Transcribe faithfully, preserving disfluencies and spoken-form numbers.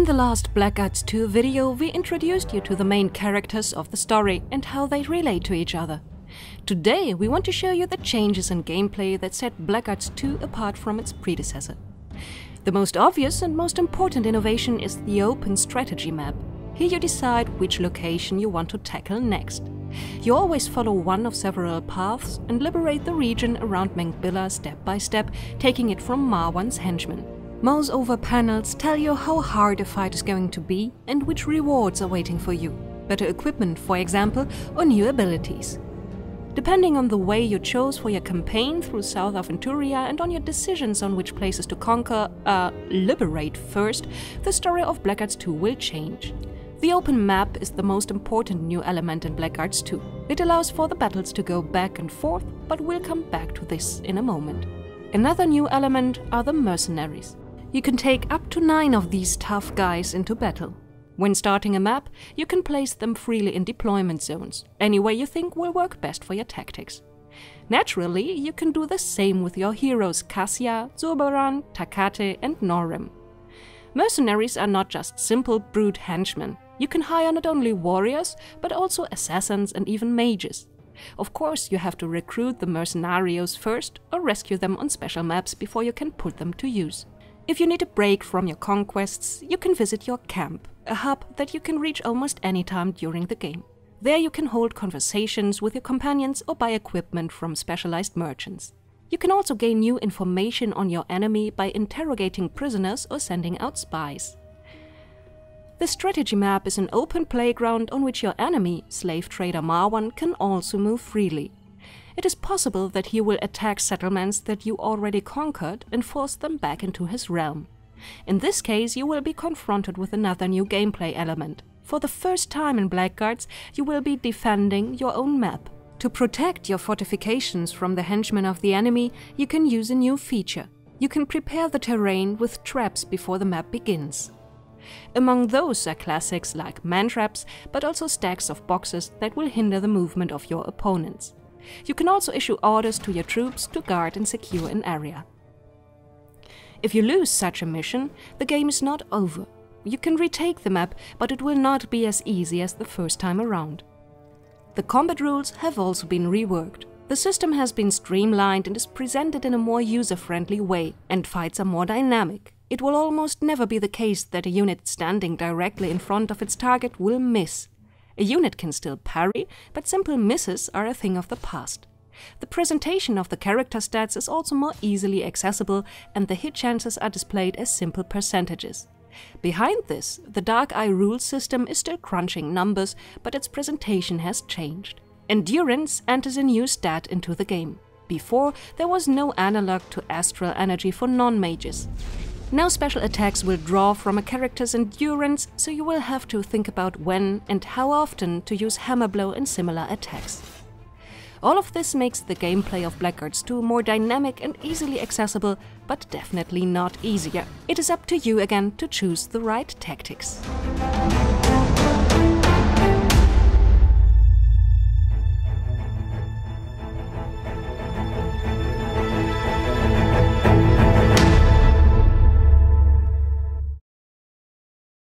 In the last Blackguards two video, we introduced you to the main characters of the story and how they relate to each other. Today, we want to show you the changes in gameplay that set Blackguards two apart from its predecessor. The most obvious and most important innovation is the open strategy map. Here you decide which location you want to tackle next. You always follow one of several paths and liberate the region around Mengbilla step by step, taking it from Marwan's henchmen. Mouse-over panels tell you how hard a fight is going to be and which rewards are waiting for you. Better equipment, for example, or new abilities. Depending on the way you chose for your campaign through South Aventuria and on your decisions on which places to conquer, uh, liberate first, the story of Blackguards two will change. The open map is the most important new element in Blackguards two. It allows for the battles to go back and forth, but we'll come back to this in a moment. Another new element are the mercenaries. You can take up to nine of these tough guys into battle. When starting a map, you can place them freely in deployment zones, any way you think will work best for your tactics. Naturally, you can do the same with your heroes Cassia, Zurbaran, Takate and Norim. Mercenaries are not just simple brute henchmen. You can hire not only warriors, but also assassins and even mages. Of course, you have to recruit the mercenarios first or rescue them on special maps before you can put them to use. If you need a break from your conquests, you can visit your camp, a hub that you can reach almost any time during the game. There you can hold conversations with your companions or buy equipment from specialized merchants. You can also gain new information on your enemy by interrogating prisoners or sending out spies. The strategy map is an open playground on which your enemy, slave trader Marwan, can also move freely. It is possible that he will attack settlements that you already conquered and force them back into his realm. In this case, you will be confronted with another new gameplay element. For the first time in Blackguards, you will be defending your own map. To protect your fortifications from the henchmen of the enemy, you can use a new feature. You can prepare the terrain with traps before the map begins. Among those are classics like man-traps, but also stacks of boxes that will hinder the movement of your opponents. You can also issue orders to your troops to guard and secure an area. If you lose such a mission, the game is not over. You can retake the map, but it will not be as easy as the first time around. The combat rules have also been reworked. The system has been streamlined and is presented in a more user-friendly way, and fights are more dynamic. It will almost never be the case that a unit standing directly in front of its target will miss. A unit can still parry, but simple misses are a thing of the past. The presentation of the character stats is also more easily accessible, and the hit chances are displayed as simple percentages. Behind this, the Dark Eye rule system is still crunching numbers, but its presentation has changed. Endurance enters a new stat into the game. Before, there was no analog to astral energy for non-mages. Now special attacks will draw from a character's endurance, so you will have to think about when and how often to use hammer blow and similar attacks. All of this makes the gameplay of Blackguards two more dynamic and easily accessible, but definitely not easier. It is up to you again to choose the right tactics.